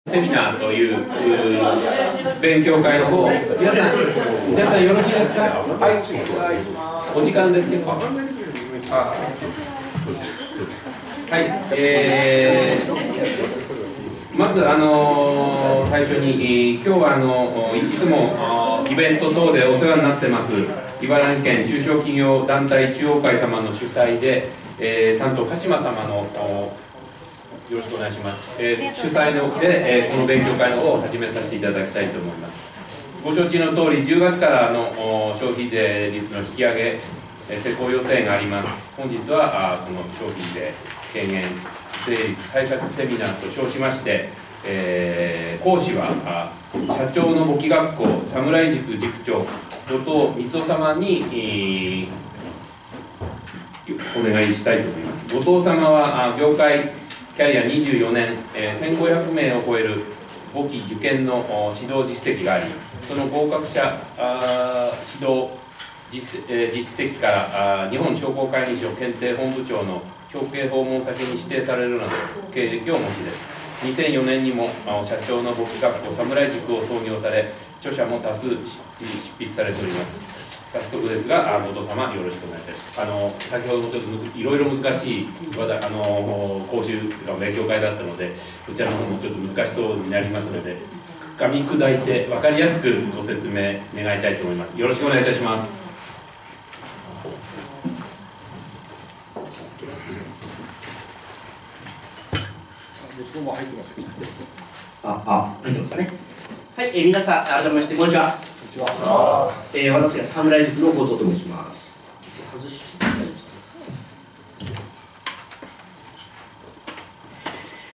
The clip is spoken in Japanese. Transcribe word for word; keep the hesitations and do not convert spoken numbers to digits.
セミナーという勉強会の方、皆さん、皆さんよろしいですか？はい、お時間ですけど。はい、えー、まず、あのー、最初に、今日はあのいつもイベント等でお世話になってます、茨城県中小企業団体中央会様の主催で、えー、担当、鹿島様のよろしくお願いします。えー、主催ので、えー、この勉強会の方を始めさせていただきたいと思います。ご承知の通り、じゅうがつからの消費税率の引き上げ、えー、施行予定があります。本日はあこの消費税軽減税率対策セミナーと称しまして、えー、講師はあ社長の簿記学校侍塾塾長後藤光雄様に、えー、お願いしたいと思います。後藤様はあ業界キャリアにじゅうよねん、えー、せんごひゃくめいを超える簿記受験の指導実績があり、その合格者あ指導 実,、えー、実績からあ日本商工会議所検定本部長の表敬訪問先に指定されるなど経歴をお持ちです。にせんよねんにも社長の簿記学校侍塾を創業され、著者も多数執筆されております。早速ですが、後藤様よろしくお願いいたします。あの先ほどもちょっといろいろ難しいあの講習というか勉強会だったので、こちらの方もちょっと難しそうになりますので、噛み砕いて分かりやすくご説明願いたいと思います。よろしくお願いいたします。 あ、あ、入ってますかね。はい、えー、皆さん改めましてこんにちは。こんにちは。えー、私が侍塾の後藤と申します。ちょっと外し